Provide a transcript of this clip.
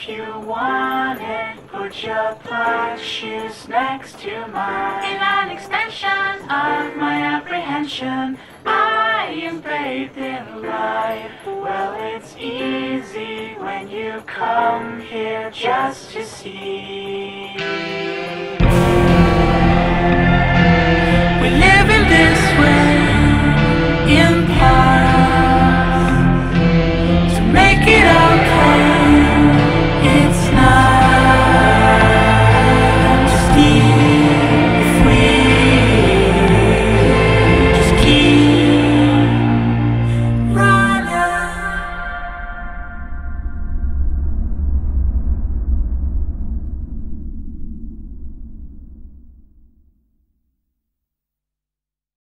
If you want it, put your black shoes next to mine. In an extension of my apprehension, I am bathed in light. Well, it's easy when you come here just to see.